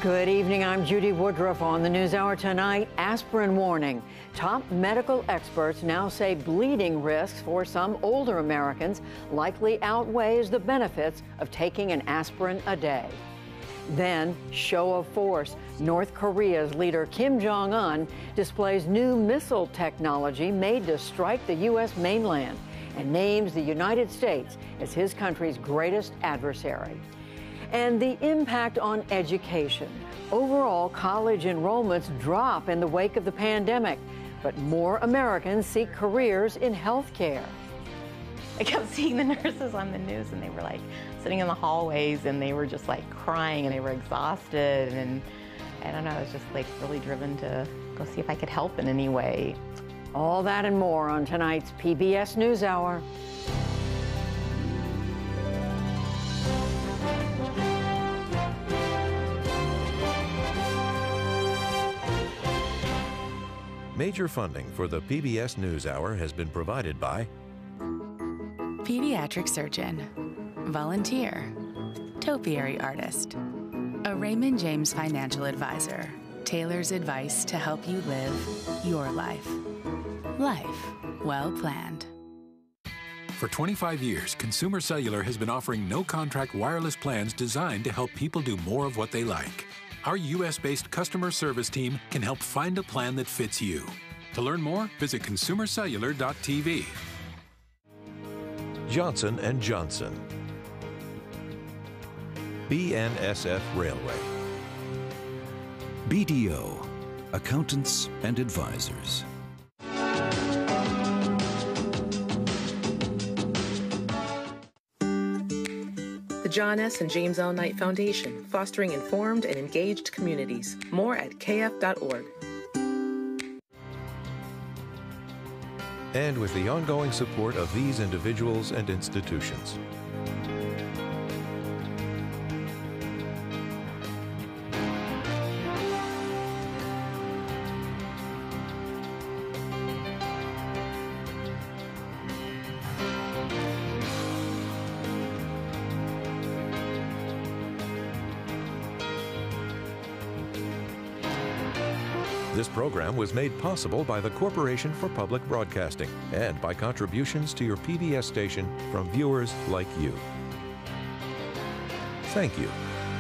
Good evening. I'm Judy Woodruff on the NewsHour tonight. Aspirin warning. Top medical experts now say bleeding risks for some older Americans likely outweighs the benefits of taking an aspirin a day. Then, show of force. North Korea's leader Kim Jong displays new missile technology made to strike the U.S. mainland and names the United States as his country's greatest adversary. And the impact on education. Overall, college enrollments drop in the wake of the pandemic, but more Americans seek careers in healthcare. I kept seeing the nurses on the news, and they were like sitting in the hallways, and they were just like crying, and they were exhausted, and I don't know, I was just like really driven to go see if I could help in any way. All that and more on tonight's PBS NewsHour. Major funding for the PBS NewsHour has been provided by Pediatric Surgeon, Volunteer, Topiary Artist, a Raymond James Financial Advisor, tailors advice to help you live your life. Life well planned. For 25 years, Consumer Cellular has been offering no-contract wireless plans designed to help people do more of what they like. Our U.S.-based customer service team can help find a plan that fits you. To learn more, visit consumercellular.tv. Johnson & Johnson, BNSF Railway, BDO, Accountants and Advisors. The John S. and James L. Knight Foundation, fostering informed and engaged communities. More at kf.org. and with the ongoing support of these individuals and institutions. This program was made possible by the Corporation for Public Broadcasting and by contributions to your PBS station from viewers like you. Thank you.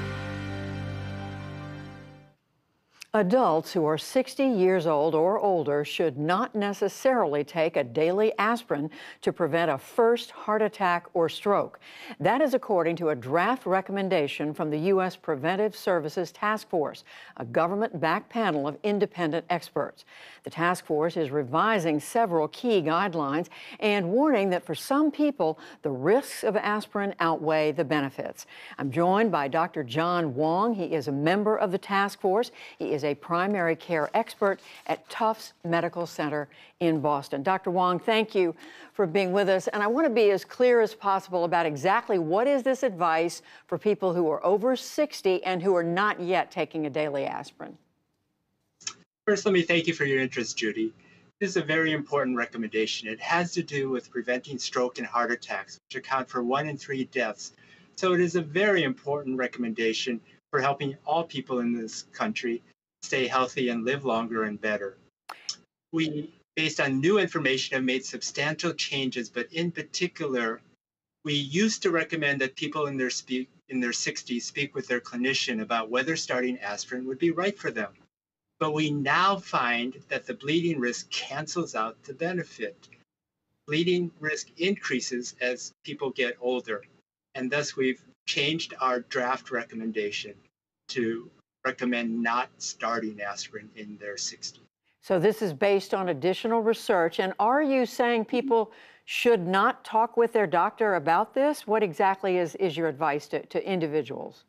Adults who are 60 years old or older should not necessarily take a daily aspirin to prevent a first heart attack or stroke. That is according to a draft recommendation from the U.S. Preventive Services Task Force, a government-backed panel of independent experts. The task force is revising several key guidelines and warning that for some people, the risks of aspirin outweigh the benefits. I'm joined by Dr. Jong. He is a member of the task force. He is a primary care expert at Tufts Medical Center in Boston. Dr. Wong, thank you for being with us. And I want to be as clear as possible about exactly what is this advice for people who are over 60 and who are not yet taking a daily aspirin. First, let me thank you for your interest, Judy. This is a very important recommendation. It has to do with preventing stroke and heart attacks, which account for 1 in 3 deaths. So it is a very important recommendation for helping all people in this country stay healthy and live longer and better. We, based on new information, have made substantial changes, but in particular, we used to recommend that people in their 60s speak with their clinician about whether starting aspirin would be right for them. But we now find that the bleeding risk cancels out the benefit. Bleeding risk increases as people get older, and thus we've changed our draft recommendation to recommend not starting aspirin in their 60s. So this is based on additional research. And are you saying people should not talk with their doctor about this? What exactly is your advice to individuals?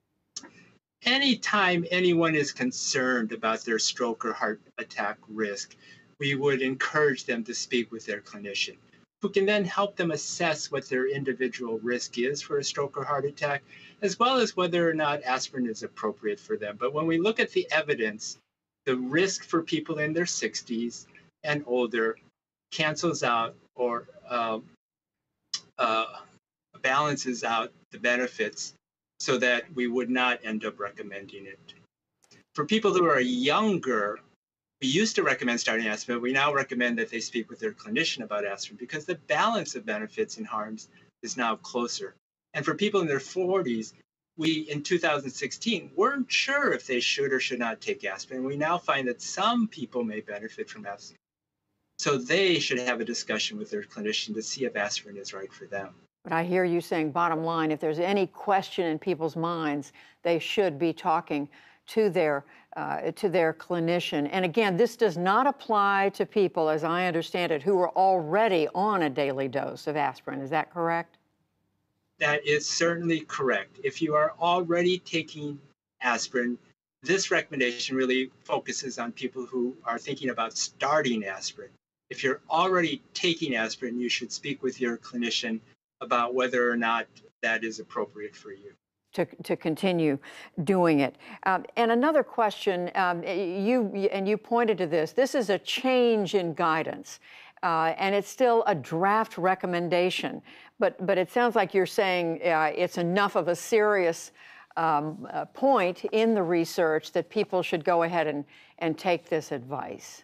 Anytime anyone is concerned about their stroke or heart attack risk, we would encourage them to speak with their clinician, who can then help them assess what their individual risk is for a stroke or heart attack, as well as whether or not aspirin is appropriate for them. But when we look at the evidence, the risk for people in their 60s and older cancels out or balances out the benefits so that we would not end up recommending it. For people who are younger, we used to recommend starting aspirin, but we now recommend that they speak with their clinician about aspirin because the balance of benefits and harms is now closer. And for people in their 40s, we, in 2016, weren't sure if they should or should not take aspirin. We now find that some people may benefit from aspirin. So they should have a discussion with their clinician to see if aspirin is right for them. But I hear you saying, bottom line, if there's any question in people's minds, they should be talking to their clinician. And again, this does not apply to people, as I understand it, who are already on a daily dose of aspirin. Is that correct? That is certainly correct. If you are already taking aspirin, this recommendation really focuses on people who are thinking about starting aspirin. If you're already taking aspirin, you should speak with your clinician about whether or not that is appropriate for you. To continue doing it. And another question, you pointed to this. This is a change in guidance, and it's still a draft recommendation. But it sounds like you're saying it's enough of a serious point in the research that people should go ahead and take this advice.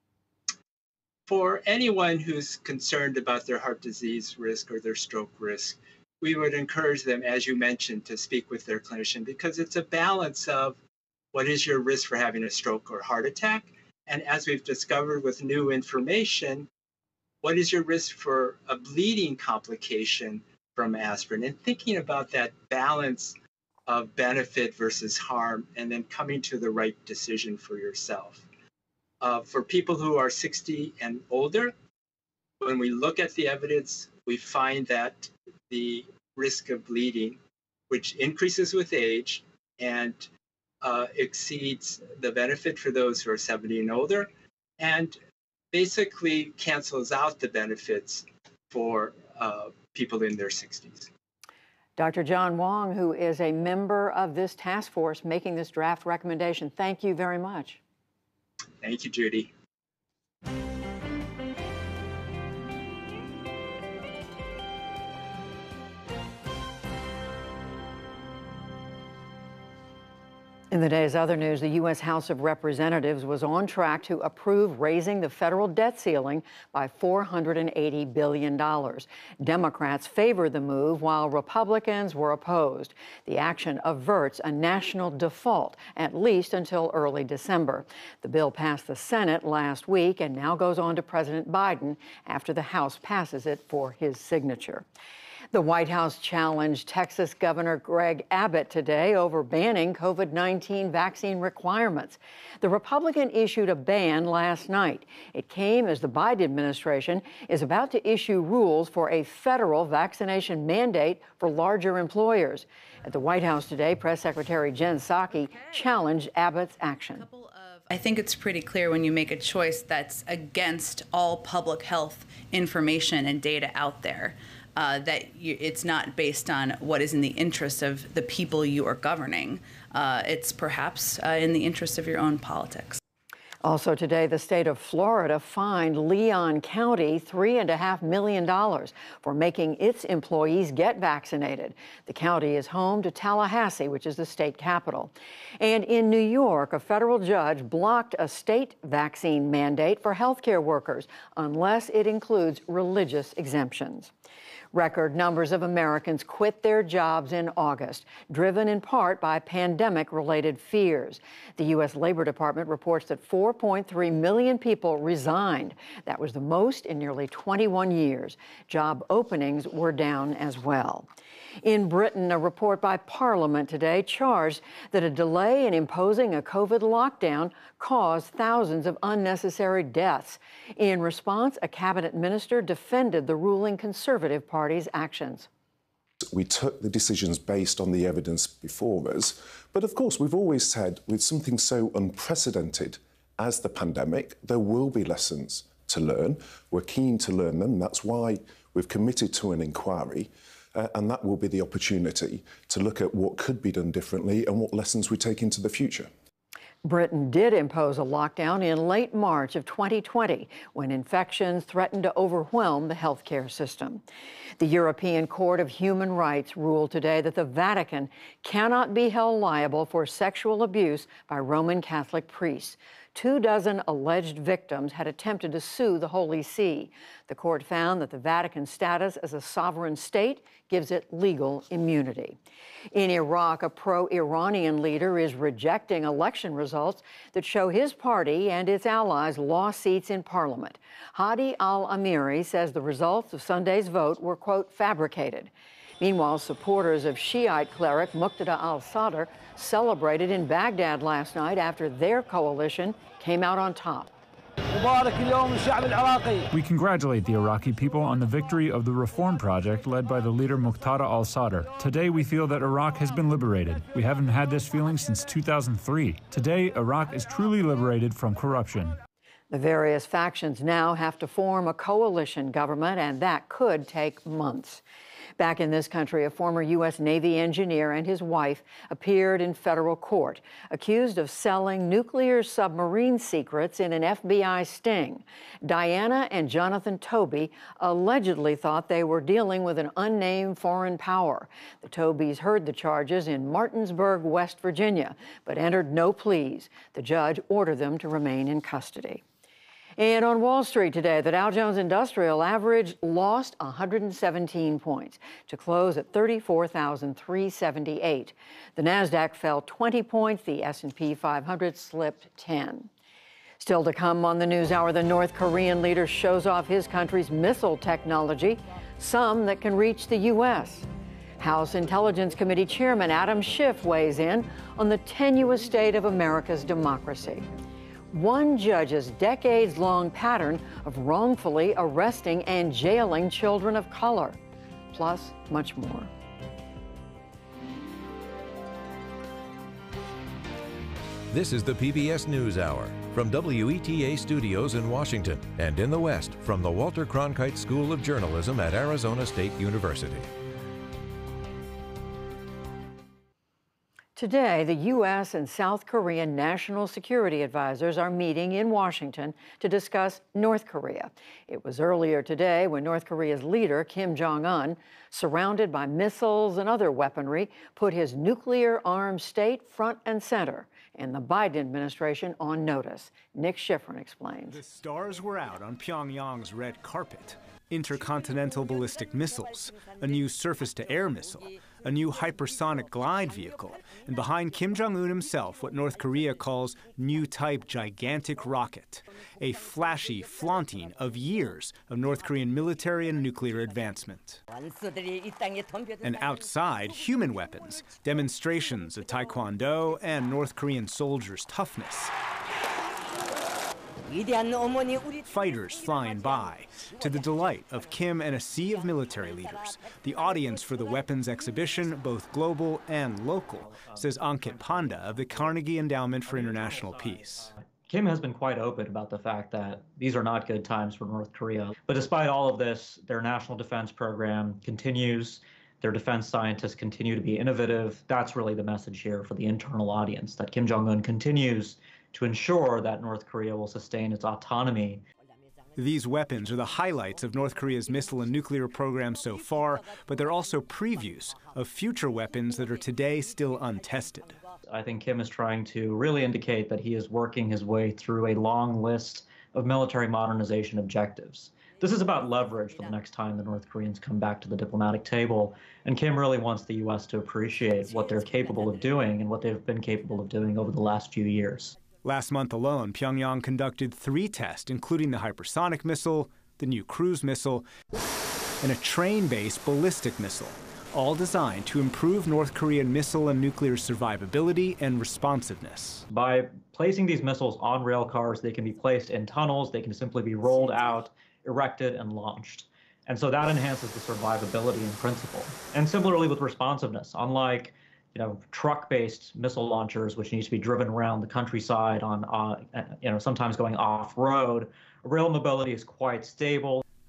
For anyone who's concerned about their heart disease risk or their stroke risk, we would encourage them, as you mentioned, to speak with their clinician because it's a balance of what is your risk for having a stroke or heart attack, and as we've discovered with new information, what is your risk for a bleeding complication from aspirin, and thinking about that balance of benefit versus harm, and then coming to the right decision for yourself. For people who are 60 and older, when we look at the evidence, we find that the risk of bleeding, which increases with age and exceeds the benefit for those who are 70 and older, and basically cancels out the benefits for people in their 60s. Dr. John Wong, who is a member of this task force making this draft recommendation, thank you very much. Thank you, Judy. In the day's other news, the U.S. House of Representatives was on track to approve raising the federal debt ceiling by $480 billion. Democrats favored the move while Republicans were opposed. The action averts a national default, at least until early December. The bill passed the Senate last week and now goes on to President Biden after the House passes it for his signature. The White House challenged Texas Governor Greg Abbott today over banning COVID-19 vaccine requirements. The Republican issued a ban last night. It came as the Biden administration is about to issue rules for a federal vaccination mandate for larger employers. At the White House today, Press Secretary Jen Psaki challenged Abbott's action. I think it's pretty clear when you make a choice that's against all public health information and data out there. It's not based on what is in the interest of the people you are governing. It's perhaps in the interest of your own politics. Also today, the state of Florida fined Leon County $3.5 million for making its employees get vaccinated. The county is home to Tallahassee, which is the state capital. And in New York, a federal judge blocked a state vaccine mandate for healthcare workers unless it includes religious exemptions. Record numbers of Americans quit their jobs in August, driven in part by pandemic-related fears. The U.S. Labor Department reports that 4.3 million people resigned. That was the most in nearly 21 years. Job openings were down as well. In Britain, a report by Parliament today charged that a delay in imposing a COVID lockdown caused thousands of unnecessary deaths. In response, a cabinet minister defended the ruling Conservative Party's actions. We took the decisions based on the evidence before us. But of course, we've always said with something so unprecedented as the pandemic, there will be lessons to learn. We're keen to learn them. That's why we've committed to an inquiry. And that will be the opportunity to look at what could be done differently and what lessons we take into the future. Britain did impose a lockdown in late March of 2020 when infections threatened to overwhelm the healthcare system. The European Court of Human Rights ruled today that the Vatican cannot be held liable for sexual abuse by Roman Catholic priests. 24 alleged victims had attempted to sue the Holy See. The court found that the Vatican's status as a sovereign state gives it legal immunity. In Iraq, a pro-Iranian leader is rejecting election results that show his party and its allies lost seats in parliament. Hadi al-Amiri says the results of Sunday's vote were, quote, fabricated. Meanwhile, supporters of Shiite cleric Muqtada al-Sadr celebrated in Baghdad last night after their coalition came out on top. We congratulate the Iraqi people on the victory of the Reform Project led by the leader Muqtada al-Sadr. Today, we feel that Iraq has been liberated. We haven't had this feeling since 2003. Today, Iraq is truly liberated from corruption. The various factions now have to form a coalition government, and that could take months. Back in this country, a former U.S. Navy engineer and his wife appeared in federal court, accused of selling nuclear submarine secrets in an FBI sting. Diana and Jonathan Toby allegedly thought they were dealing with an unnamed foreign power. The Tobys heard the charges in Martinsburg, West Virginia, but entered no pleas. The judge ordered them to remain in custody. And on Wall Street today, the Dow Jones Industrial Average lost 117 points to close at 34,378. The Nasdaq fell 20 points. The S&P 500 slipped 10. Still to come on the NewsHour, the North Korean leader shows off his country's missile technology, some that can reach the U.S. House Intelligence Committee Chairman Adam Schiff weighs in on the tenuous state of America's democracy. One judge's decades-long pattern of wrongfully arresting and jailing children of color, plus much more. This is the PBS NewsHour from WETA Studios in Washington and in the West from the Walter Cronkite School of Journalism at Arizona State University. Today, the U.S. and South Korean national security advisors are meeting in Washington to discuss North Korea. It was earlier today when North Korea's leader, Kim Jong-un, surrounded by missiles and other weaponry, put his nuclear-armed state front and center, and the Biden administration on notice. Nick Schifrin explains. The stars were out on Pyongyang's red carpet. Intercontinental ballistic missiles, a new surface-to-air missile, a new hypersonic glide vehicle, and behind Kim Jong-un himself, what North Korea calls new type gigantic rocket, a flashy flaunting of years of North Korean military and nuclear advancement. And outside, human weapons, demonstrations of Taekwondo and North Korean soldiers' toughness. Fighters flying by, to the delight of Kim and a sea of military leaders. The audience for the weapons exhibition, both global and local, says Ankit Panda of the Carnegie Endowment for International Peace. Kim has been quite open about the fact that these are not good times for North Korea. But despite all of this, their national defense program continues. Their defense scientists continue to be innovative. That's really the message here for the internal audience, that Kim Jong-un continues to ensure that North Korea will sustain its autonomy. These weapons are the highlights of North Korea's missile and nuclear program so far, but they're also previews of future weapons that are today still untested. I think Kim is trying to really indicate that he is working his way through a long list of military modernization objectives. This is about leverage for the next time the North Koreans come back to the diplomatic table, and Kim really wants the U.S. to appreciate what they're capable of doing and what they've been capable of doing over the last few years. Last month alone, Pyongyang conducted 3 tests, including the hypersonic missile, the new cruise missile, and a train-based ballistic missile, all designed to improve North Korean missile and nuclear survivability and responsiveness. By placing these missiles on rail cars, they can be placed in tunnels, they can simply be rolled out, erected, and launched. And so that enhances the survivability in principle. And similarly with responsiveness, unlike truck-based missile launchers, which need to be driven around the countryside on, sometimes going off-road. Rail mobility is quite stable.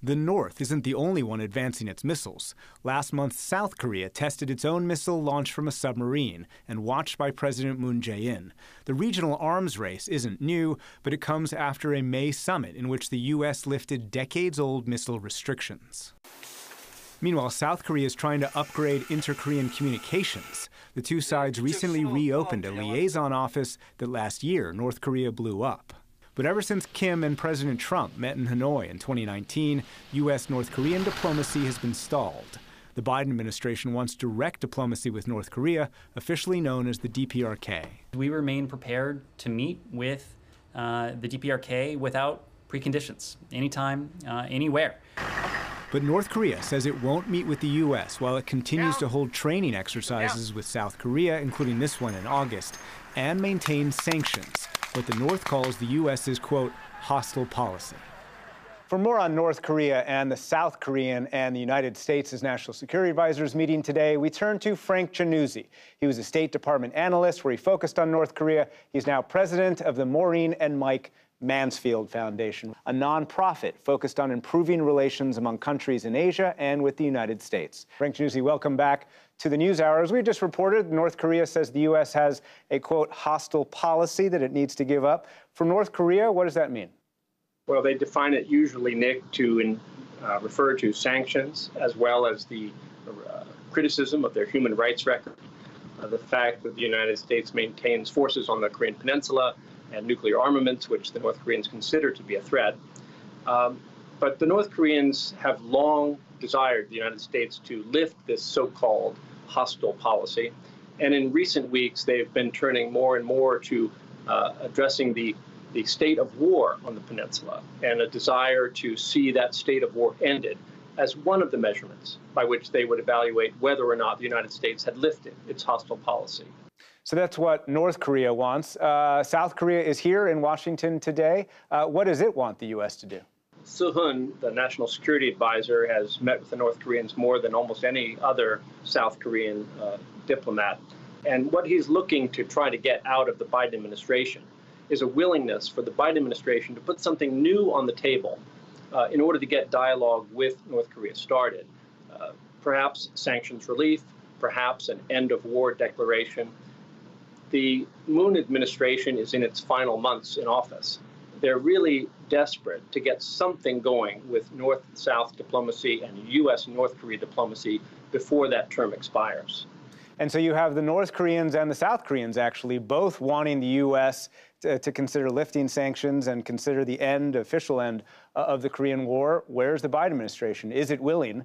The North isn't the only one advancing its missiles. Last month, South Korea tested its own missile launched from a submarine and watched by President Moon Jae-in. The regional arms race isn't new, but it comes after a May summit in which the U.S. lifted decades-old missile restrictions. Meanwhile, South Korea is trying to upgrade inter-Korean communications. The two sides recently reopened a liaison office that last year North Korea blew up. But ever since Kim and President Trump met in Hanoi in 2019, U.S.-North Korean diplomacy has been stalled. The Biden administration wants direct diplomacy with North Korea, officially known as the DPRK. We remain prepared to meet with the DPRK without preconditions, anytime, anywhere. But North Korea says it won't meet with the U.S. while it continues to hold training exercises with South Korea, including this one in August, and maintain sanctions, what the North calls the U.S.'s, quote, hostile policy. For more on North Korea and the South Korean and the United States' national security advisors meeting today, we turn to Frank Januzzi. He was a State Department analyst where he focused on North Korea. He's now president of the Maureen and Mike Mansfield Foundation, a nonprofit focused on improving relations among countries in Asia and with the United States. Frank Januzzi, welcome back to the NewsHour. As we just reported, North Korea says the U.S. has a, quote, hostile policy that it needs to give up. For North Korea, what does that mean? Well, they define it usually, Nick, to refer to sanctions as well as the criticism of their human rights record, the fact that the United States maintains forces on the Korean Peninsula and nuclear armaments, which the North Koreans consider to be a threat. But the North Koreans have long desired the United States to lift this so-called hostile policy. And in recent weeks, they've been turning more and more to addressing the state of war on the peninsula and a desire to see that state of war ended as one of the measurements by which they would evaluate whether or not the United States had lifted its hostile policy. So that's what North Korea wants. South Korea is here in Washington today. What does it want the U.S. to do? Soo-hun, the national security advisor, has met with the North Koreans more than almost any other South Korean diplomat. And what he's looking to try to get out of the Biden administration is a willingness for the Biden administration to put something new on the table in order to get dialogue with North Korea started. Perhaps sanctions relief, perhaps an end-of-war declaration. The Moon administration is in its final months in office. They're really desperate to get something going with North-South diplomacy and U.S.-North Korea diplomacy before that term expires. And so you have the North Koreans and the South Koreans actually both wanting the U.S. to consider lifting sanctions and consider the official end of the Korean War. Where's the Biden administration? Is it willing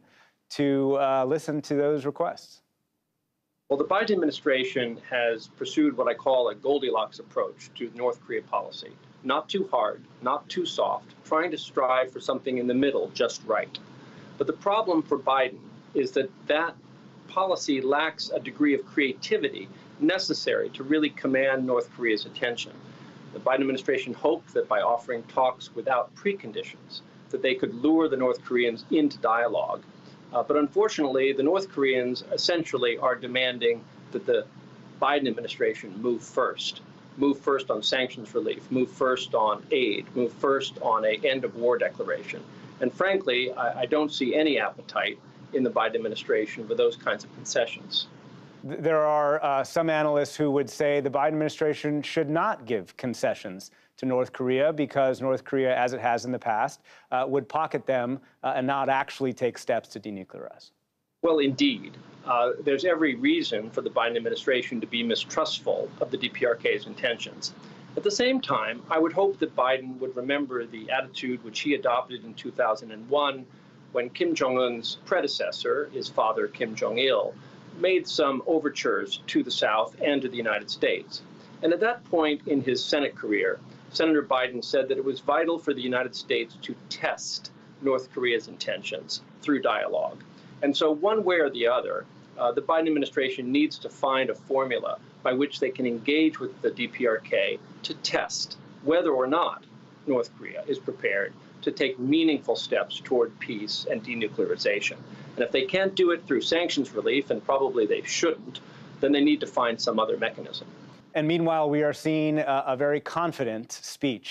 to listen to those requests? Well, the Biden administration has pursued what I call a Goldilocks approach to North Korea policy. Not too hard, not too soft, trying to strive for something in the middle, just right. But the problem for Biden is that that policy lacks a degree of creativity necessary to really command North Korea's attention. The Biden administration hoped that by offering talks without preconditions, that they could lure the North Koreans into dialogue. But unfortunately, the North Koreans essentially are demanding that the Biden administration move first on sanctions relief, move first on aid, move first on an end-of-war declaration. And frankly, I don't see any appetite in the Biden administration for those kinds of concessions. There are some analysts who would say the Biden administration should not give concessions to North Korea because North Korea, as it has in the past, would pocket them and not actually take steps to denuclearize. Well, indeed. There's every reason for the Biden administration to be mistrustful of the DPRK's intentions. At the same time, I would hope that Biden would remember the attitude which he adopted in 2001 when Kim Jong-un's predecessor, his father Kim Jong-il, made some overtures to the South and to the United States. And at that point in his Senate career, Senator Biden said that it was vital for the United States to test North Korea's intentions through dialogue. And so one way or the other, the Biden administration needs to find a formula by which they can engage with the DPRK to test whether or not North Korea is prepared to take meaningful steps toward peace and denuclearization. And if they can't do it through sanctions relief, and probably they shouldn't, then they need to find some other mechanism. And meanwhile, we are seeing a very confident speech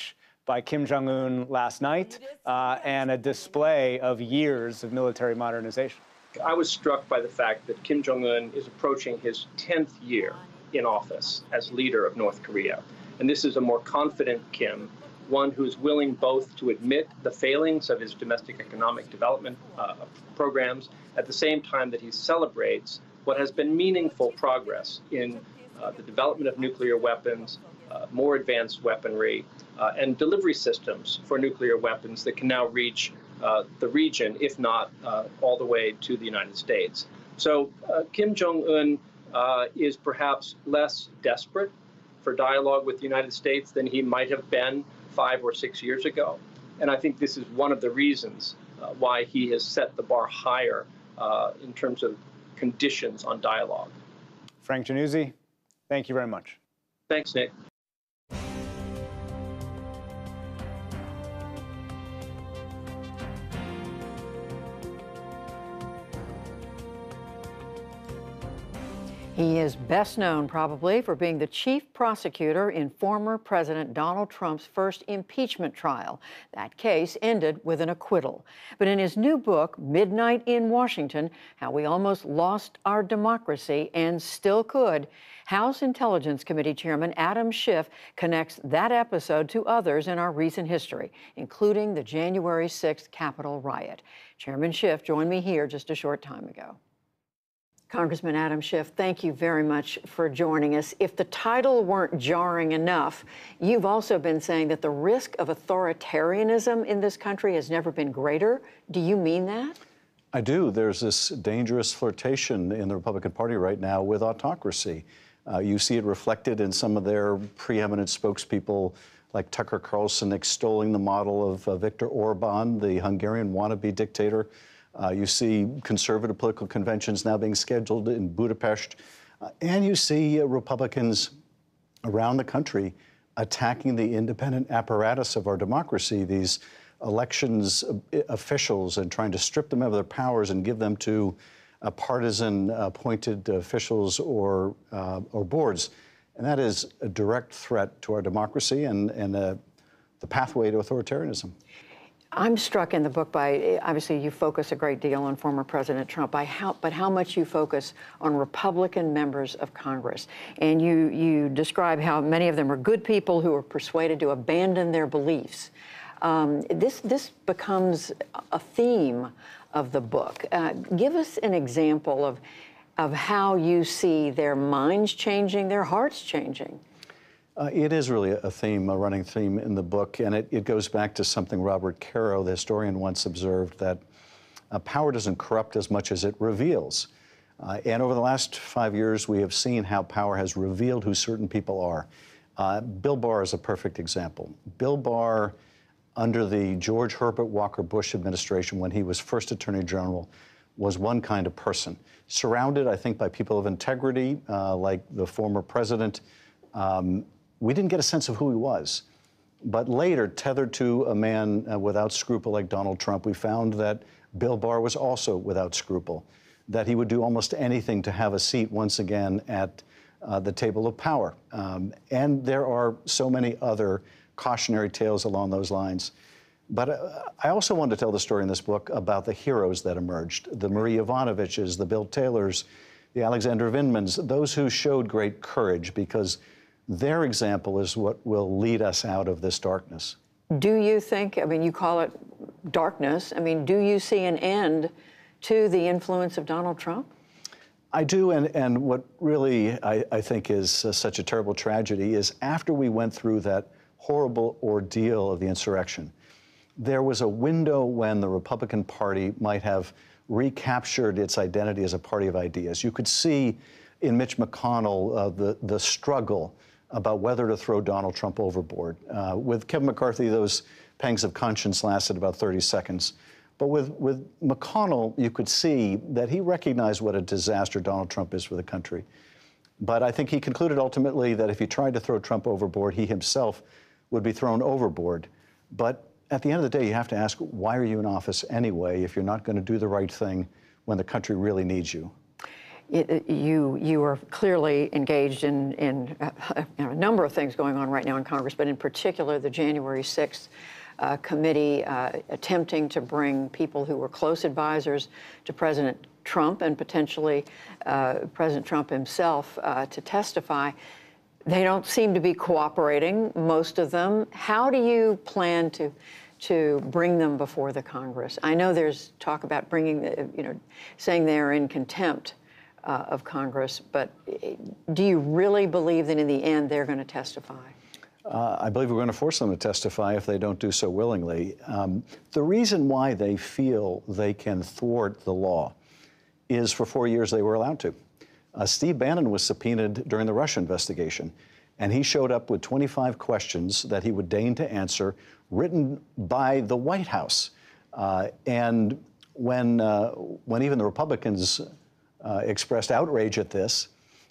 by Kim Jong-un last night and a display of years of military modernization. I was struck by the fact that Kim Jong-un is approaching his 10th year in office as leader of North Korea. And this is a more confident Kim, one who's willing both to admit the failings of his domestic economic development programs, at the same time that he celebrates what has been meaningful progress in the development of nuclear weapons, more advanced weaponry, and delivery systems for nuclear weapons that can now reach the region, if not all the way to the United States. So Kim Jong-un is perhaps less desperate for dialogue with the United States than he might have been 5 or 6 years ago. And I think this is one of the reasons why he has set the bar higher in terms of conditions on dialogue. Frank Januzzi, thank you very much. Thanks, Nick. He is best known probably for being the chief prosecutor in former President Donald Trump's first impeachment trial. That case ended with an acquittal. But in his new book, Midnight in Washington, How We Almost Lost Our Democracy and Still Could, House Intelligence Committee Chairman Adam Schiff connects that episode to others in our recent history, including the January 6th Capitol riot. Chairman Schiff joined me here just a short time ago. Congressman Adam Schiff, thank you very much for joining us. If the title weren't jarring enough, you've also been saying that the risk of authoritarianism in this country has never been greater. Do you mean that? I do. There's this dangerous flirtation in the Republican Party right now with autocracy. You see it reflected in some of their preeminent spokespeople like Tucker Carlson extolling the model of Viktor Orban, the Hungarian wannabe dictator. You see conservative political conventions now being scheduled in Budapest. And you see Republicans around the country attacking the independent apparatus of our democracy, these elections officials, and trying to strip them of their powers and give them to partisan appointed officials or boards. And that is a direct threat to our democracy and the pathway to authoritarianism. I'm struck in the book by, obviously, you focus a great deal on former President Trump, but how much you focus on Republican members of Congress. And you describe how many of them are good people who are persuaded to abandon their beliefs. This becomes a theme of the book. Give us an example of how you see their minds changing, their hearts changing. It is really a theme, a running theme in the book, and it goes back to something Robert Caro, the historian, once observed, that power doesn't corrupt as much as it reveals. And over the last 5 years, we have seen how power has revealed who certain people are. Bill Barr is a perfect example. Bill Barr, under the George Herbert Walker Bush administration, when he was first Attorney General, was one kind of person, surrounded, I think, by people of integrity, like the former president. We didn't get a sense of who he was. But later, tethered to a man without scruple like Donald Trump, we found that Bill Barr was also without scruple, that he would do almost anything to have a seat once again at the table of power. And there are so many other cautionary tales along those lines. But I also wanted to tell the story in this book about the heroes that emerged, the Marie Yovanovitches, the Bill Taylors, the Alexander Vindmans, those who showed great courage, because their example is what will lead us out of this darkness. Do you think, I mean, you call it darkness, I mean, do you see an end to the influence of Donald Trump? I do, and what really I think is such a terrible tragedy is after we went through that horrible ordeal of the insurrection, there was a window when the Republican Party might have recaptured its identity as a party of ideas. You could see in Mitch McConnell the struggle about whether to throw Donald Trump overboard. With Kevin McCarthy, those pangs of conscience lasted about 30 seconds. But with McConnell, you could see that he recognized what a disaster Donald Trump is for the country. But I think he concluded ultimately that if he tried to throw Trump overboard, he himself would be thrown overboard. But at the end of the day, you have to ask, why are you in office anyway if you're not going to do the right thing when the country really needs you? You are clearly engaged in a number of things going on right now in Congress, but in particular the January 6th committee attempting to bring people who were close advisors to President Trump and potentially President Trump himself to testify. They don't seem to be cooperating, most of them. How do you plan to bring them before the Congress? I know there's talk about bringing, saying they're in contempt of Congress, but do you really believe that in the end they're going to testify? I believe we're going to force them to testify if they don't do so willingly. The reason why they feel they can thwart the law is for 4 years they were allowed to. Steve Bannon was subpoenaed during the Russia investigation, and he showed up with 25 questions that he would deign to answer, written by the White House. And when even the Republicans expressed outrage at this,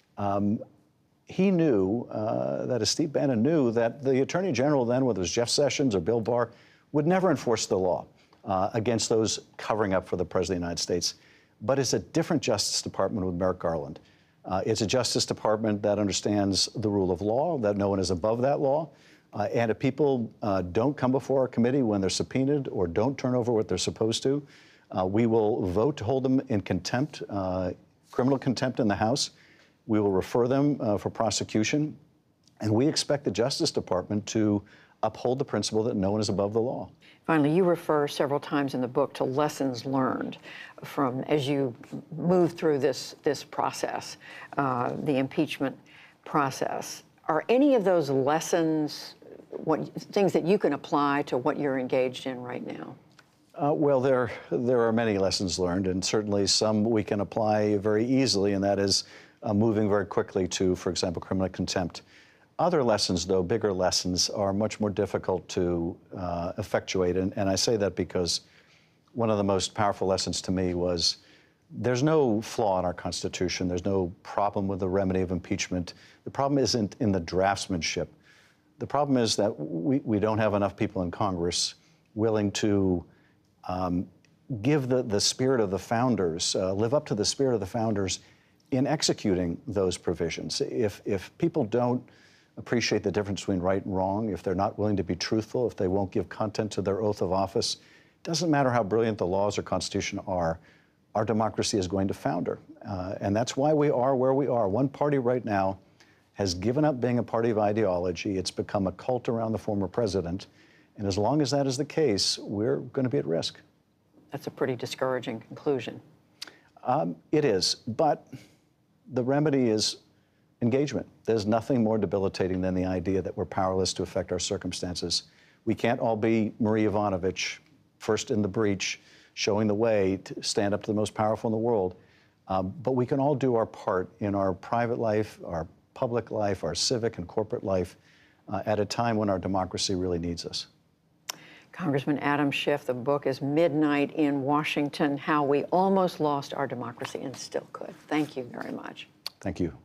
he knew, that is, Steve Bannon knew that the Attorney General then, whether it was Jeff Sessions or Bill Barr, would never enforce the law against those covering up for the President of the United States. But it's a different Justice Department with Merrick Garland. It's a Justice Department that understands the rule of law, that no one is above that law. And if people don't come before our committee when they're subpoenaed or don't turn over what they're supposed to, we will vote to hold them in contempt, criminal contempt in the House. We will refer them for prosecution. And we expect the Justice Department to uphold the principle that no one is above the law. Finally, you refer several times in the book to lessons learned from as you move through this process, the impeachment process. Are any of those lessons things that you can apply to what you're engaged in right now? Well, there are many lessons learned, and certainly some we can apply very easily, and that is moving very quickly to, for example, criminal contempt. Other lessons, though, bigger lessons, are much more difficult to effectuate, and I say that because one of the most powerful lessons to me was there's no flaw in our Constitution. There's no problem with the remedy of impeachment. The problem isn't in the draftsmanship. The problem is that we don't have enough people in Congress willing to give the spirit of the founders, live up to the spirit of the founders in executing those provisions. If people don't appreciate the difference between right and wrong, if they're not willing to be truthful, if they won't give content to their oath of office, it doesn't matter how brilliant the laws or Constitution are, our democracy is going to founder. And that's why we are where we are. One party right now has given up being a party of ideology. It's become a cult around the former president. And as long as that is the case, we're going to be at risk. That's a pretty discouraging conclusion. It is, but the remedy is engagement. There's nothing more debilitating than the idea that we're powerless to affect our circumstances. We can't all be Marie Yovanovitch, first in the breach, showing the way to stand up to the most powerful in the world. But we can all do our part in our private life, our public life, our civic and corporate life at a time when our democracy really needs us. Congressman Adam Schiff, the book is Midnight in Washington, How We Almost Lost Our Democracy and Still Could. Thank you very much. Thank you.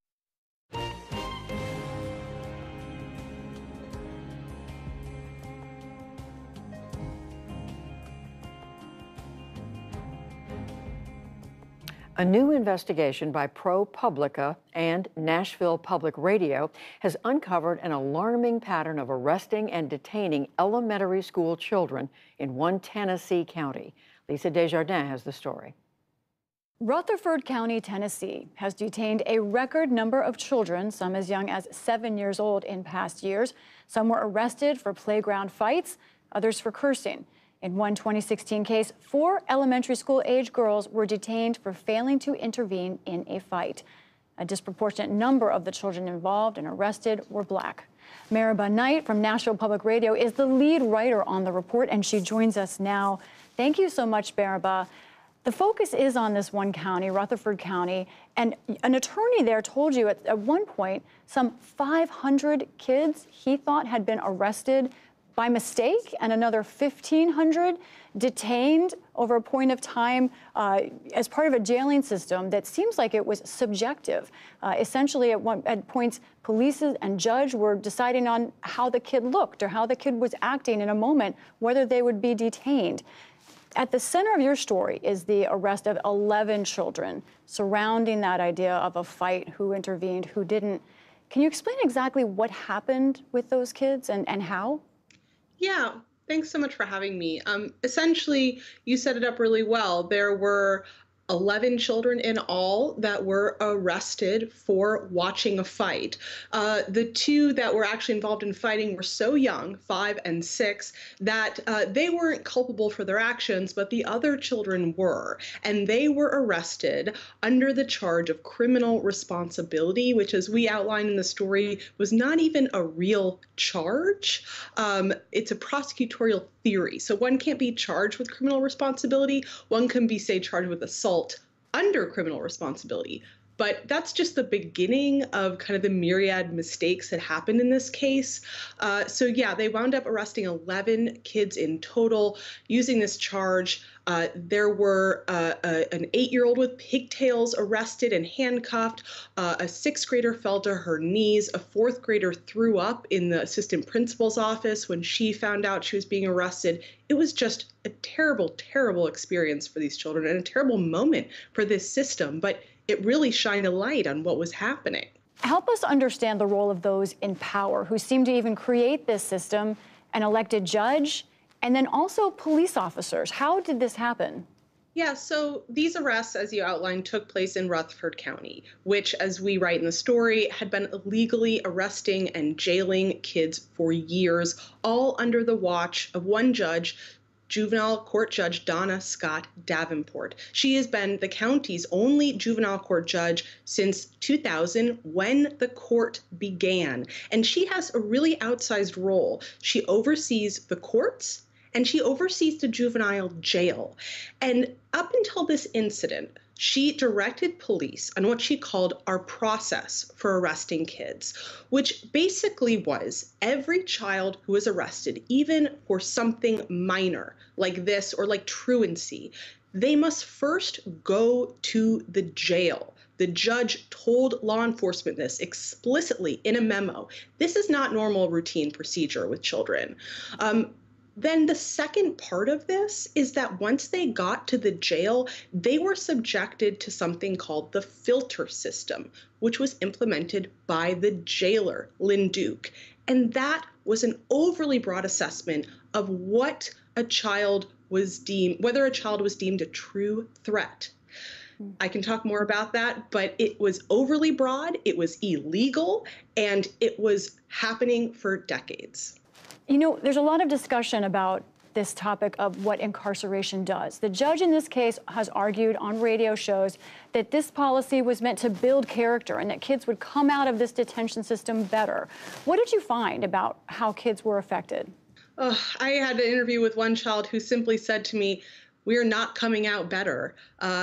A new investigation by ProPublica and Nashville Public Radio has uncovered an alarming pattern of arresting and detaining elementary school children in one Tennessee county. Lisa Desjardins has the story. Rutherford County, Tennessee, has detained a record number of children, some as young as 7 years old in past years. Some were arrested for playground fights, others for cursing. In one 2016 case, 4 elementary school-age girls were detained for failing to intervene in a fight. A disproportionate number of the children involved and arrested were Black. Maribah Knight from Nashville Public Radio is the lead writer on the report, and she joins us now. Thank you so much, Maribah. The focus is on this one county, Rutherford County, and an attorney there told you at one point some 500 kids he thought had been arrested by mistake, and another 1,500 detained over a point of time as part of a jailing system that seems like it was subjective. Essentially, at points, police and judge were deciding on how the kid looked or how the kid was acting in a moment, whether they would be detained. At the center of your story is the arrest of 11 children surrounding that idea of a fight, who intervened, who didn't. Can you explain exactly what happened with those kids and how? Yeah, thanks so much for having me. Essentially, you set it up really well. There were 11 children in all that were arrested for watching a fight. The two that were actually involved in fighting were so young, 5 and 6, that they weren't culpable for their actions, but the other children were. And they were arrested under the charge of criminal responsibility, which, as we outlined in the story, was not even a real charge. It's a prosecutorial theory. So one can't be charged with criminal responsibility. One can be, say, charged with assault under criminal responsibility. But that's just the beginning of kind of the myriad mistakes that happened in this case. So yeah, they wound up arresting 11 kids in total using this charge. There were an 8-year-old with pigtails arrested and handcuffed. A 6th grader fell to her knees. A 4th grader threw up in the assistant principal's office when she found out she was being arrested. It was just a terrible, terrible experience for these children and a terrible moment for this system. But it really shined a light on what was happening. Help us understand the role of those in power who seem to even create this system, an elected judge, and then also police officers. How did this happen? Yeah, so these arrests, as you outlined, took place in Rutherford County, which, as we write in the story, had been illegally arresting and jailing kids for years, all under the watch of one judge, Juvenile Court Judge Donna Scott Davenport. She has been the county's only juvenile court judge since 2000, when the court began. And she has a really outsized role. She oversees the courts and she oversees the juvenile jail. And up until this incident, she directed police on what she called our process for arresting kids, which basically was every child who was arrested, even for something minor like this or like truancy, they must first go to the jail. The judge told law enforcement this explicitly in a memo. This is not normal routine procedure with children. Then the second part of this is that once they got to the jail, they were subjected to something called the filter system, which was implemented by the jailer, Lynn Duke. And that was an overly broad assessment of what a child was deemed, whether a child was deemed a true threat. I can talk more about that, but it was overly broad, it was illegal, and it was happening for decades. You know, there's a lot of discussion about this topic of what incarceration does. The judge in this case has argued on radio shows that this policy was meant to build character and that kids would come out of this detention system better. What did you find about how kids were affected? I had an interview with one child who simply said to me, "We are not coming out better."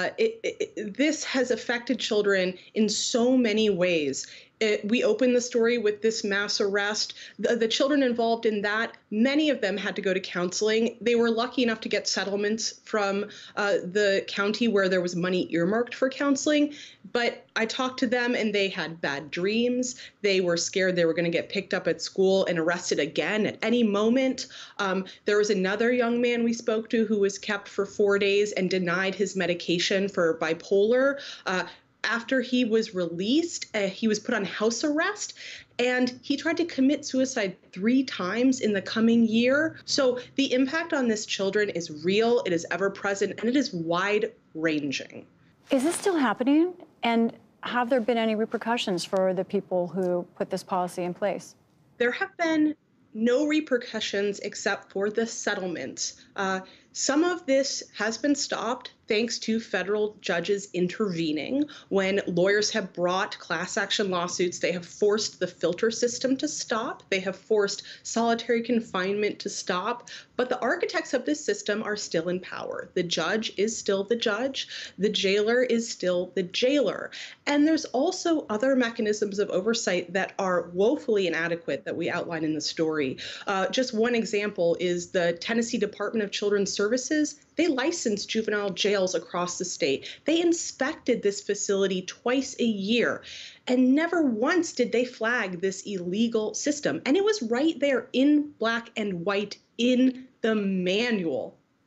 This has affected children in so many ways. We opened the story with this mass arrest. The children involved in that, many of them had to go to counseling. They were lucky enough to get settlements from the county where there was money earmarked for counseling. But I talked to them and they had bad dreams. They were scared they were going to get picked up at school and arrested again at any moment. There was another young man we spoke to who was kept for 4 days and denied his medication for bipolar. After he was released, he was put on house arrest, and he tried to commit suicide 3 times in the coming year. So the impact on this children is real, it is ever present, and it is wide-ranging. Is this still happening? And have there been any repercussions for the people who put this policy in place? There have been no repercussions except for the settlement. Some of this has been stopped thanks to federal judges intervening. When lawyers have brought class action lawsuits, they have forced the filter system to stop. They have forced solitary confinement to stop. But the architects of this system are still in power. The judge is still the judge. The jailer is still the jailer. And there's also other mechanisms of oversight that are woefully inadequate that we outline in the story. Just one example is the Tennessee Department of Children's Services. They licensed juvenile jails across the state. They inspected this facility twice a year, and never once did they flag this illegal system. And it was right there in black and white in the manual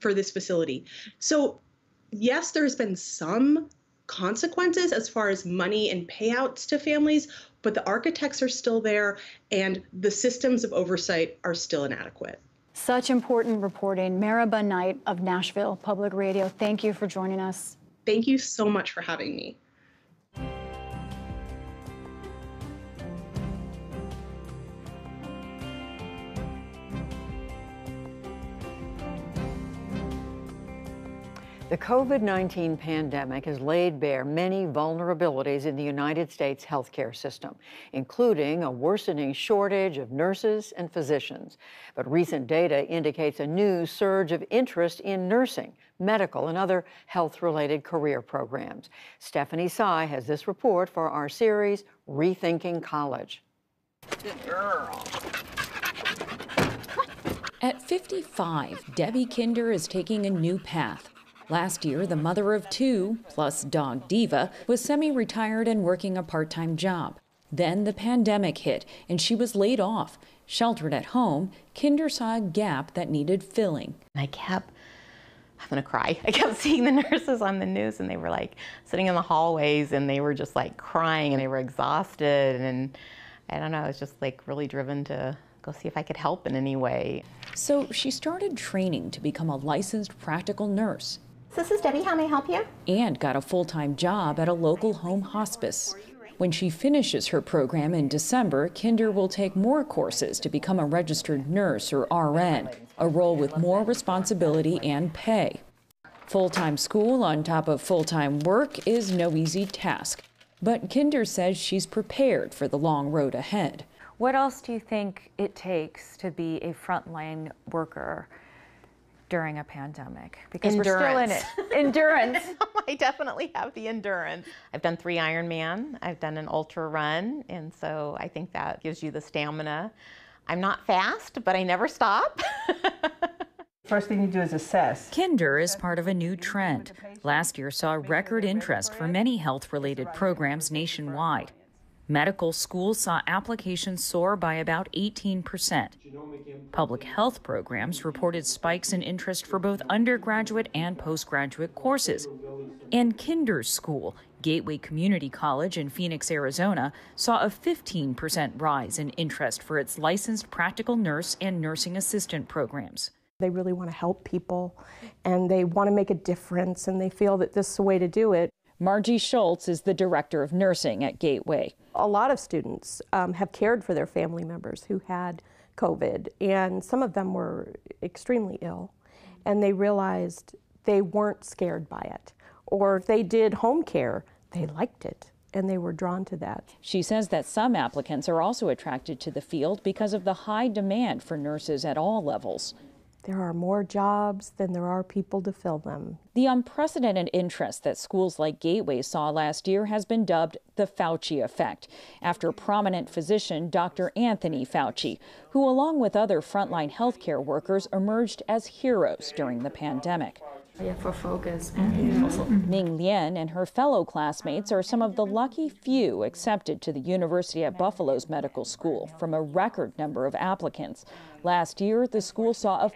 for this facility. So yes, there's been some consequences as far as money and payouts to families, but the architects are still there and the systems of oversight are still inadequate. Such important reporting. Maribel Knight of Nashville Public Radio, thank you for joining us. Thank you so much for having me. The COVID-19 pandemic has laid bare many vulnerabilities in the United States healthcare system, including a worsening shortage of nurses and physicians. But recent data indicates a new surge of interest in nursing, medical, and other health-related career programs. Stephanie Sy has this report for our series, Rethinking College. Good girl. At 55, Debbie Kinder is taking a new path. Last year, the mother of two, plus dog Diva, was semi-retired and working a part-time job. Then the pandemic hit, and she was laid off. Sheltered at home, Kinder saw a gap that needed filling. I'm gonna cry. I kept seeing the nurses on the news, and they were like sitting in the hallways, and they were just like crying, and they were exhausted, and I don't know, I was just like really driven to go see if I could help in any way. So she started training to become a licensed practical nurse. This is Debbie, how may I help you? And got a full-time job at a local home hospice. When she finishes her program in December, Kinder will take more courses to become a registered nurse or RN, a role with more responsibility and pay. Full-time school on top of full-time work is no easy task, but Kinder says she's prepared for the long road ahead. What else do you think it takes to be a frontline worker during a pandemic? Because Endurance. we're still in it. Endurance. I definitely have the endurance. I've done 3 Ironman, I've done an ultra run, and so I think that gives you the stamina. I'm not fast, but I never stop. First thing you do is assess. Kinder is part of a new trend. Last year saw record interest for many health-related programs nationwide. Medical schools saw applications soar by about 18%. Public health programs reported spikes in interest for both undergraduate and postgraduate courses. And Kinder's school, Gateway Community College in Phoenix, Arizona, saw a 15% rise in interest for its licensed practical nurse and nursing assistant programs. They really want to help people, and they want to make a difference, and they feel that this is the way to do it. Margie Schultz is the director of nursing at Gateway. A lot of students have cared for their family members who had COVID, and some of them were extremely ill, and they realized they weren't scared by it. Or if they did home care, they liked it, and they were drawn to that. She says that some applicants are also attracted to the field because of the high demand for nurses at all levels. There are more jobs than there are people to fill them. The unprecedented interest that schools like Gateway saw last year has been dubbed the Fauci effect, after prominent physician Dr. Anthony Fauci, who along with other frontline healthcare workers emerged as heroes during the pandemic. For focus. Ming Lien and her fellow classmates are some of the lucky few accepted to the University at Buffalo's medical school from a record number of applicants. Last year, the school saw a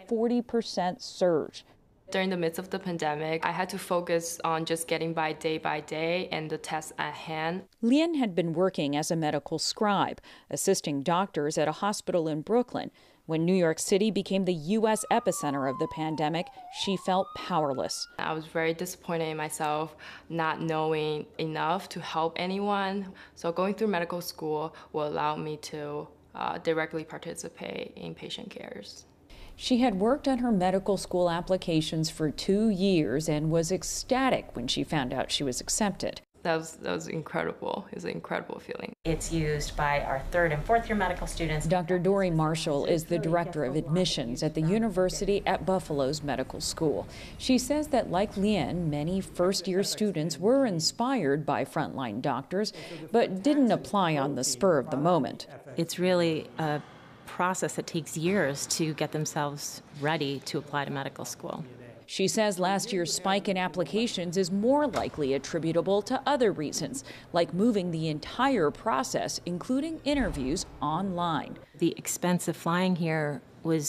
40% surge. During the midst of the pandemic, I had to focus on just getting by day and the tests at hand. Lien had been working as a medical scribe, assisting doctors at a hospital in Brooklyn. When New York City became the U.S. epicenter of the pandemic, she felt powerless. I was very disappointed in myself, not knowing enough to help anyone. So going through medical school will allow me to directly participate in patient cares. She had worked on her medical school applications for 2 years and was ecstatic when she found out she was accepted. That was incredible. It was an incredible feeling. It's used by our 3rd and 4th year medical students. Dr. Dory Marshall is the director of admissions at the University at Buffalo's medical school. She says that like Lien, many first-year students were inspired by frontline doctors, but didn't apply on the spur of the moment. It's really a process that takes years to get themselves ready to apply to medical school. She says last year's spike in applications is more likely attributable to other reasons, like moving the entire process, including interviews, online. The expense of flying here was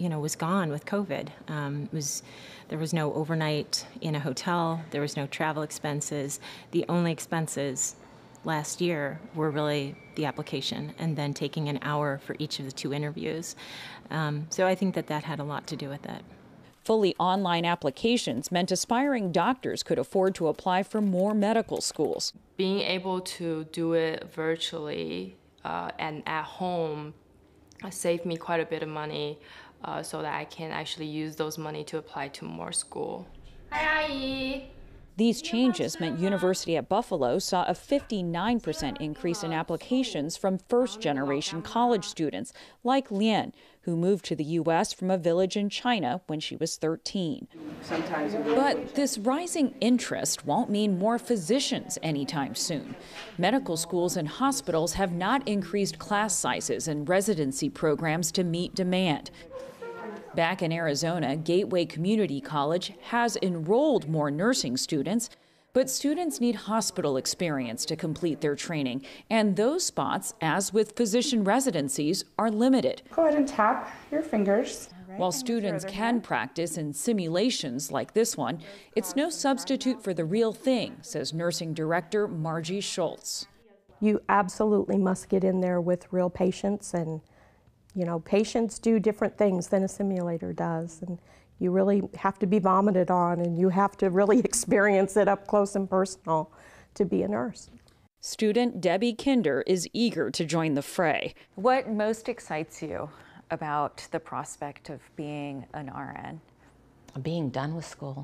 was gone with COVID. There was no overnight in a hotel. There was no travel expenses. The only expenses last year were really the application and then taking an hour for each of the 2 interviews. So I think that had a lot to do with it. Fully online applications meant aspiring doctors could afford to apply for more medical schools. Being able to do it virtually and at home saved me quite a bit of money so that I can actually use those money to apply to more school. Hi, Ayi. These changes meant University at Buffalo saw a 59% increase in applications from first-generation college students like Lien, who moved to the U.S. from a village in China when she was 13. But this rising interest won't mean more physicians anytime soon. Medical schools and hospitals have not increased class sizes and residency programs to meet demand. Back in Arizona, Gateway Community College has enrolled more nursing students, but students need hospital experience to complete their training, and those spots, as with physician residencies, are limited. Go ahead and tap your fingers. While students can practice in simulations like this one, it's no substitute for the real thing, says nursing director Margie Schultz. You absolutely must get in there with real patients, and patients do different things than a simulator does, and you really have to be vomited on, and you have to really experience it up close and personal to be a nurse. Student Debbie Kinder is eager to join the fray. What most excites you about the prospect of being an RN? Being done with school.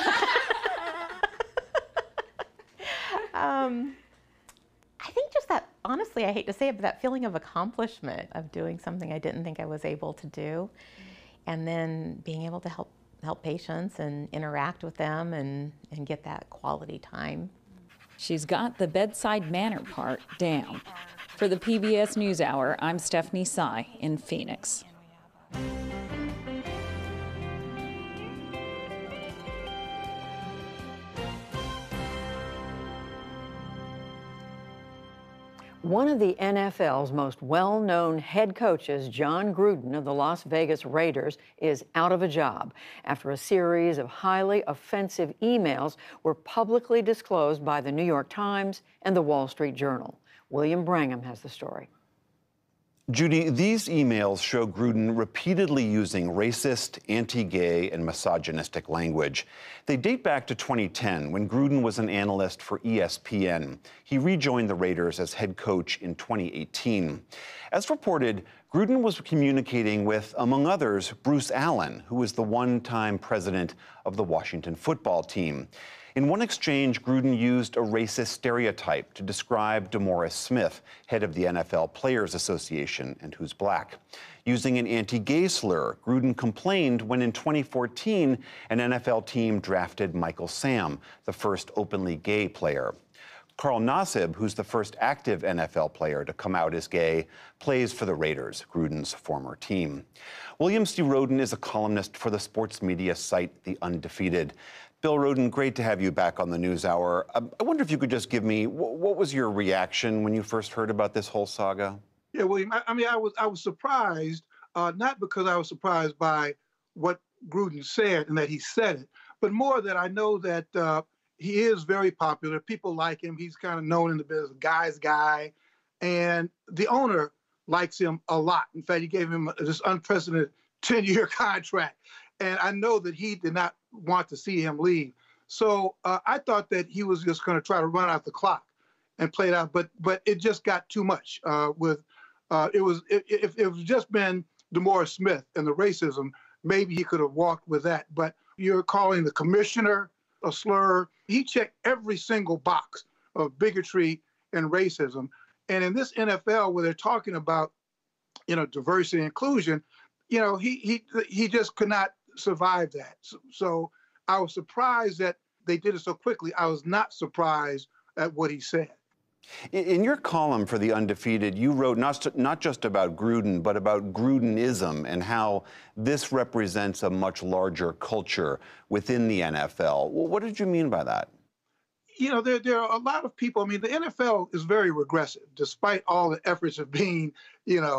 I think just that, honestly, I hate to say it, but that feeling of accomplishment of doing something I didn't think I was able to do, and then being able to help patients and interact with them and get that quality time. She's got the bedside manner part down. For the PBS NewsHour, I'm Stephanie Tsai in Phoenix. One of the NFL's most well-known head coaches, Jon Gruden of the Las Vegas Raiders, is out of a job after a series of highly offensive emails were publicly disclosed by the New York Times and the Wall Street Journal. William Brangham has the story. Judy, these emails show Gruden repeatedly using racist, anti-gay, and misogynistic language. They date back to 2010, when Gruden was an analyst for ESPN. He rejoined the Raiders as head coach in 2018. As reported, Gruden was communicating with, among others, Bruce Allen, who was the one-time president of the Washington football team. In one exchange, Gruden used a racist stereotype to describe DeMaurice Smith, head of the NFL Players Association and who's black. Using an anti-gay slur, Gruden complained when in 2014, an NFL team drafted Michael Sam, the first openly gay player. Carl Nassib, who's the first active NFL player to come out as gay, plays for the Raiders, Gruden's former team. William C. Roden is a columnist for the sports media site The Undefeated. Bill Roden, great to have you back on the NewsHour. I wonder if you could just give me, what was your reaction when you first heard about this whole saga? Yeah, William, I was surprised, not because I was surprised by what Gruden said and that he said it, but more that I know that he is very popular. People like him. He's kind of known in the business, guy's guy. And the owner likes him a lot. In fact, he gave him this unprecedented 10-year contract. And I know that he did not want to see him leave. So I thought that he was just going to try to run out the clock and play it out. But it just got too much. If it was just been DeMaurice Smith and the racism, maybe he could have walked with that. But you're calling the commissioner a slur. He checked every single box of bigotry and racism. And in this NFL, where they're talking about, diversity and inclusion, he just could not survive that. So I was surprised that they did it so quickly. I was not surprised at what he said. In your column for The Undefeated, you wrote not just about Gruden, but about Grudenism and how this represents a much larger culture within the NFL. What did you mean by that? There are a lot of people. I mean, the NFL is very regressive, despite all the efforts of being,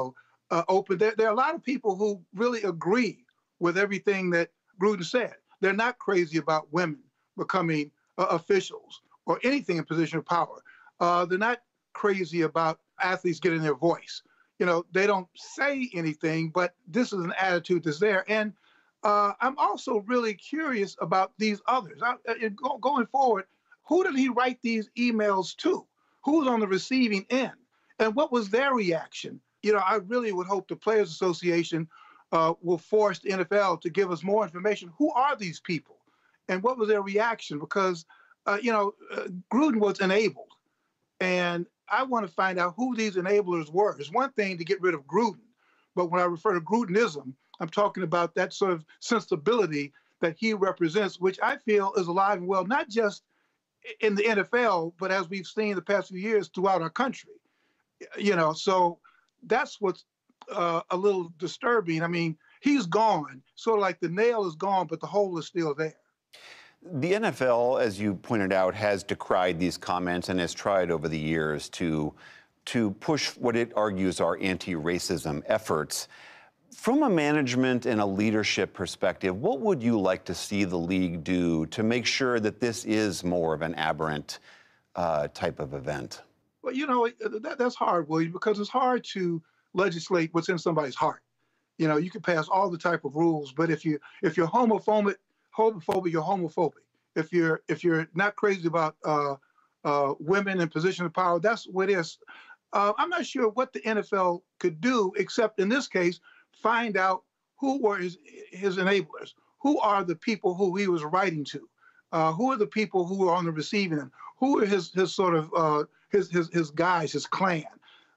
open. There are a lot of people who really agree with everything that Gruden said. They're not crazy about women becoming officials or anything in position of power. They're not crazy about athletes getting their voice. You know, they don't say anything, but this is an attitude that's there. And I'm also really curious about these others. Going forward, who did he write these emails to? Who's on the receiving end? And what was their reaction? You know, I really would hope the Players Association will force the NFL to give us more information. Who are these people? And what was their reaction? Because, Gruden was enabled. And I want to find out who these enablers were. It's one thing to get rid of Gruden, but when I refer to Grudenism, I'm talking about that sort of sensibility that he represents, which I feel is alive and well, not just in the NFL, but as we've seen the past few years throughout our country. You know, so that's what's a little disturbing. I mean, he's gone, sort of like the nail is gone, but the hole is still there. The NFL, as you pointed out, has decried these comments and has tried over the years to push what it argues are anti-racism efforts. From a management and a leadership perspective, what would you like to see the league do to make sure that this is more of an aberrant type of event? Well, you know, that's hard, William, because it's hard to legislate what's in somebody's heart. You know, you can pass all the type of rules, but if you're homophobic, you're homophobic. If you're not crazy about women in position of power, that's what it is. I'm not sure what the NFL could do, except in this case, find out who were his enablers. Who are the people who he was writing to? Who are the people who are on the receiving end? Who are his sort of his guys, his clan?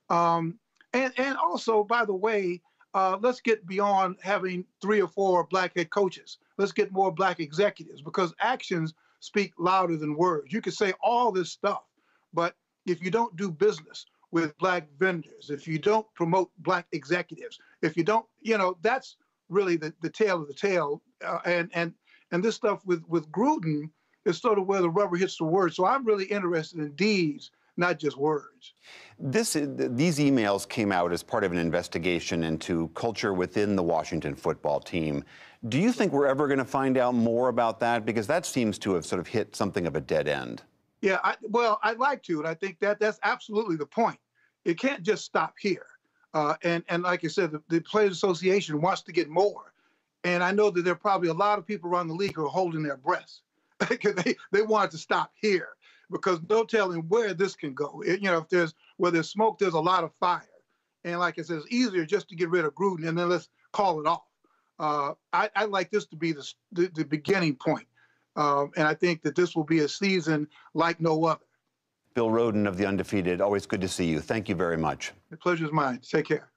And also, by the way, let's get beyond having 3 or 4 black head coaches. Let's get more black executives, because actions speak louder than words. You can say all this stuff, but if you don't do business with black vendors, if you don't promote black executives, if you don't, you know, that's really the tail of the tail. And this stuff with Gruden is sort of where the rubber hits the word. So I'm really interested in deeds, not just words. These emails came out as part of an investigation into culture within the Washington football team. Do you think we're ever going to find out more about that? Because that seems to have sort of hit something of a dead end. Yeah, I'd like to, and I think that's absolutely the point. It can't just stop here. And like I said, the Players Association wants to get more. And I know that there are probably a lot of people around the league who are holding their breath because they want it to stop here, because no telling where this can go. Where there's smoke, there's a lot of fire. And like I said, it's easier just to get rid of Gruden and then let's call it off. I'd like this to be the beginning point. And I think that this will be a season like no other. Bill Rhoden of The Undefeated, always good to see you. Thank you very much. The pleasure is mine. Take care.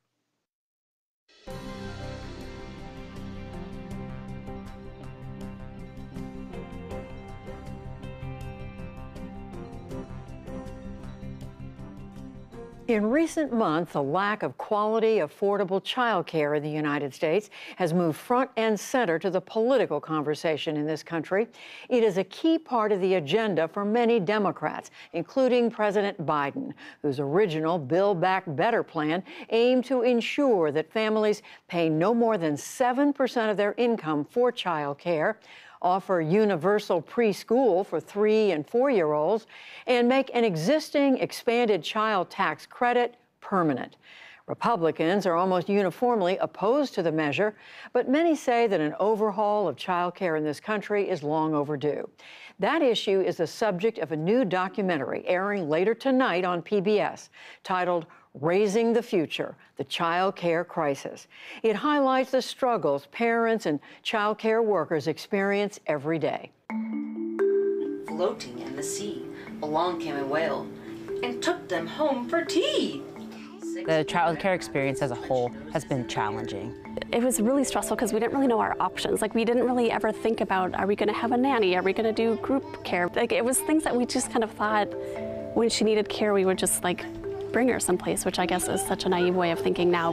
In recent months, the lack of quality, affordable child care in the United States has moved front and center to the political conversation in this country. It is a key part of the agenda for many Democrats, including President Biden, whose original Build Back Better plan aimed to ensure that families pay no more than 7% of their income for child care, offer universal preschool for 3- and 4-year-olds, and make an existing expanded child tax credit permanent. Republicans are almost uniformly opposed to the measure, but many say that an overhaul of child care in this country is long overdue. That issue is the subject of a new documentary airing later tonight on PBS titled Raising the Future, the Child Care Crisis. It highlights the struggles parents and child care workers experience every day. Floating in the sea, along came a whale and took them home for tea. The child care experience as a whole has been challenging. It was really stressful because we didn't really know our options. Like, we didn't really ever think about, are we going to have a nanny? Are we going to do group care? Like, it was things that we just kind of thought when she needed care, we would just like bring her someplace, which I guess is such a naive way of thinking now.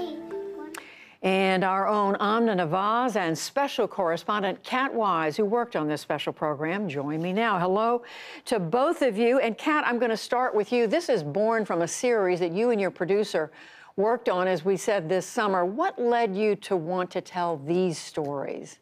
And our own Amna Nawaz and special correspondent Kat Wise, who worked on this special program, join me now. Hello to both of you. And Kat, I'm going to start with you. This is born from a series that you and your producer worked on, as we said, this summer. What led you to want to tell these stories?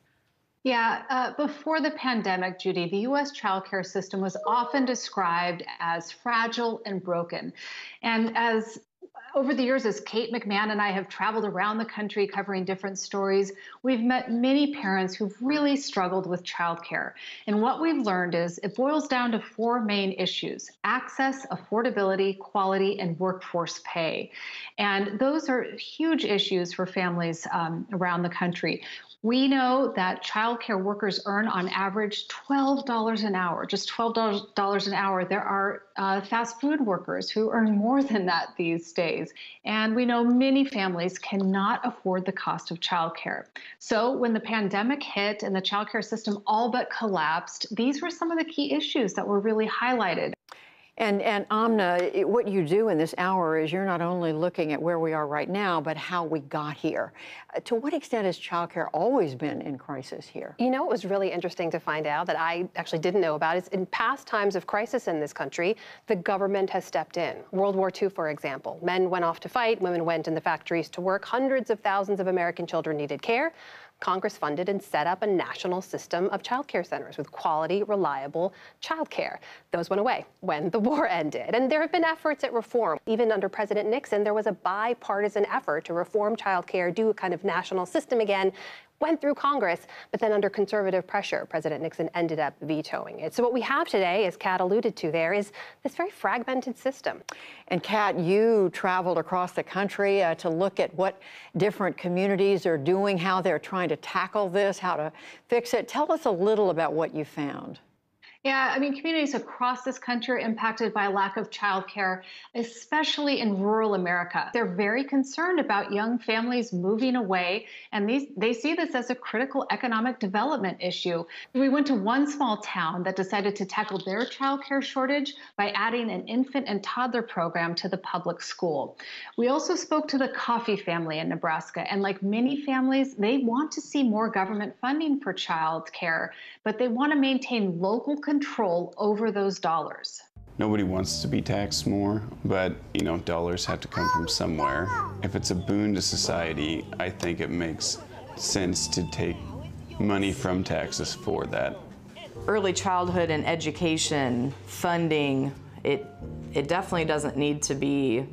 Yeah, before the pandemic, Judy, the U.S. childcare system was often described as fragile and broken. And as over the years, as Kate McMahon and I have traveled around the country covering different stories, we've met many parents who've really struggled with childcare. And what we've learned is it boils down to four main issues: access, affordability, quality, and workforce pay. And those are huge issues for families around the country. We know that childcare workers earn on average $12 an hour, just $12 an hour. There are fast food workers who earn more than that these days. And we know many families cannot afford the cost of childcare. So when the pandemic hit and the childcare system all but collapsed, these were some of the key issues that were really highlighted. And Amna, what you do in this hour is you're not only looking at where we are right now, but how we got here. To what extent has childcare always been in crisis here? You know, it was really interesting to find out that I actually didn't know about is in past times of crisis in this country, the government has stepped in. World War II, for example, men went off to fight, women went in the factories to work. Hundreds of thousands of American children needed care. Congress funded and set up a national system of child care centers with quality, reliable child care. Those went away when the war ended. And there have been efforts at reform. Even under President Nixon, there was a bipartisan effort to reform child care, do a kind of national system again. Went through Congress, but then under conservative pressure, President Nixon ended up vetoing it. So what we have today, as Kat alluded to there, is this very fragmented system. And Kat, you traveled across the country to look at what different communities are doing, how they're trying to tackle this, how to fix it. Tell us a little about what you found. Yeah, I mean, communities across this country are impacted by a lack of childcare, especially in rural America. They're very concerned about young families moving away, and they see this as a critical economic development issue. We went to one small town that decided to tackle their childcare shortage by adding an infant and toddler program to the public school. We also spoke to the Coffey family in Nebraska, and like many families, they want to see more government funding for childcare, but they want to maintain local control over those dollars. Nobody wants to be taxed more, but dollars have to come from somewhere. If it's a boon to society, I think it makes sense to take money from taxes for that. Early childhood and education funding, it definitely doesn't need to be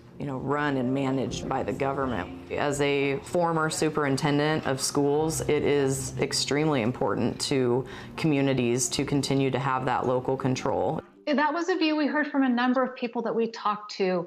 run and managed by the government. As a former superintendent of schools, it is extremely important to communities to continue to have that local control. That was a view we heard from a number of people that we talked to.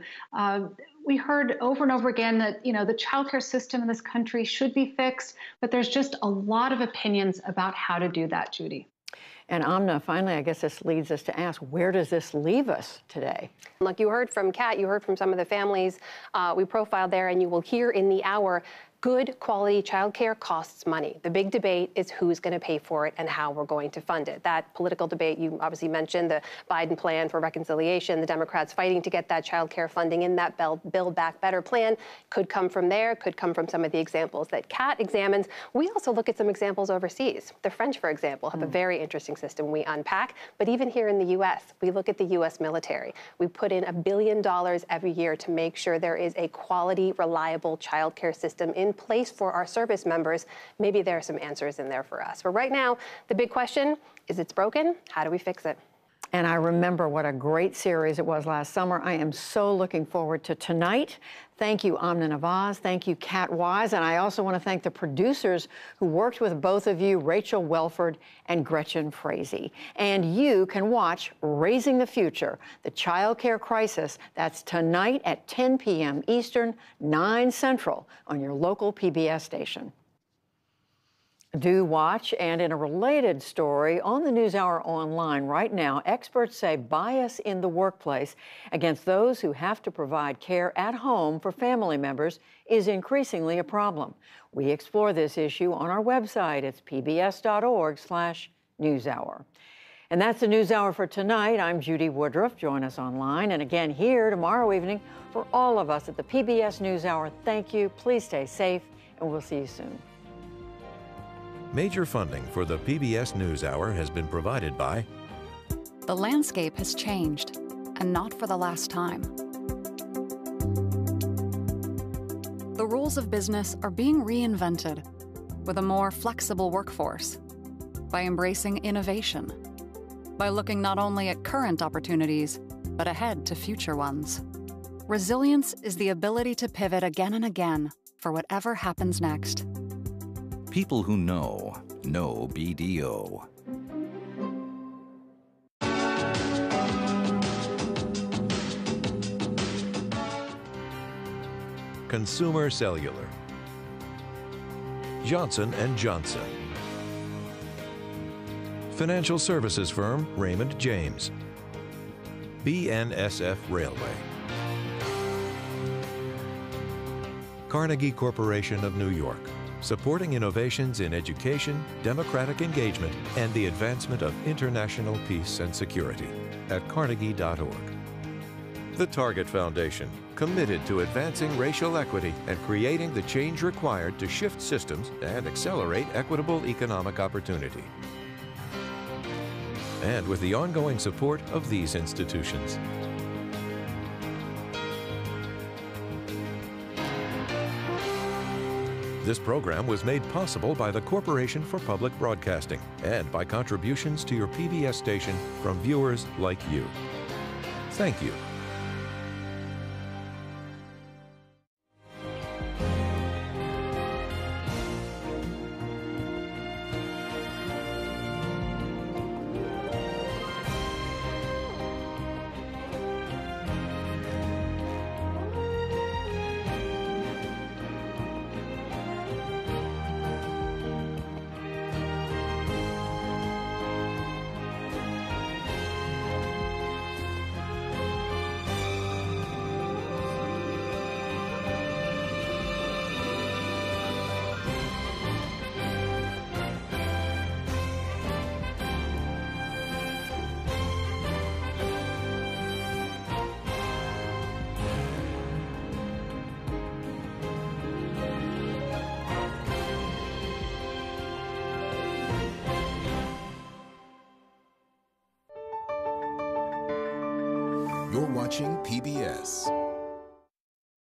We heard over and over again that, the childcare system in this country should be fixed, but there's just a lot of opinions about how to do that, Judy. And Amna, finally, I guess this leads us to ask, where does this leave us today? Look, you heard from Kat, you heard from some of the families we profiled there, and you will hear in the hour, good quality childcare costs money. The big debate is who's going to pay for it and how we're going to fund it. That political debate you obviously mentioned, the Biden plan for reconciliation, the Democrats fighting to get that childcare funding in that Build Back Better plan, could come from there, could come from some of the examples that Kat examines. We also look at some examples overseas. The French, for example, have a very interesting system we unpack. But even here in the U.S., we look at the U.S. military. We put in $1 billion every year to make sure there is a quality, reliable childcare system in place for our service members. Maybe there are some answers in there for us. But right now, the big question is, it's broken. How do we fix it? And I remember what a great series it was last summer. I am so looking forward to tonight. Thank you, Amna Nawaz. Thank you, Kat Wise. And I also want to thank the producers who worked with both of you, Rachel Welford and Gretchen Frazee. And you can watch Raising the Future, the Child Care Crisis. That's tonight at 10 p.m. Eastern, 9 Central on your local PBS station. Do watch, and in a related story on the NewsHour online right now, experts say bias in the workplace against those who have to provide care at home for family members is increasingly a problem. We explore this issue on our website. It's pbs.org/newshour. And that's the NewsHour for tonight. I'm Judy Woodruff. Join us online and again here tomorrow evening. For all of us at the PBS NewsHour, thank you. Please stay safe, and we'll see you soon. Major funding for the PBS NewsHour has been provided by... The landscape has changed, and not for the last time. the rules of business are being reinvented with a more flexible workforce, by embracing innovation, by looking not only at current opportunities, but ahead to future ones. Resilience is the ability to pivot again and again for whatever happens next. People who know BDO. Consumer Cellular. Johnson & Johnson. Financial services firm Raymond James. BNSF Railway. Carnegie Corporation of New York, supporting innovations in education, democratic engagement, and the advancement of international peace and security at carnegie.org. The Target Foundation, committed to advancing racial equity and creating the change required to shift systems and accelerate equitable economic opportunity. And with the ongoing support of these institutions. This program was made possible by the Corporation for Public Broadcasting and by contributions to your PBS station from viewers like you. Thank you. You're watching PBS.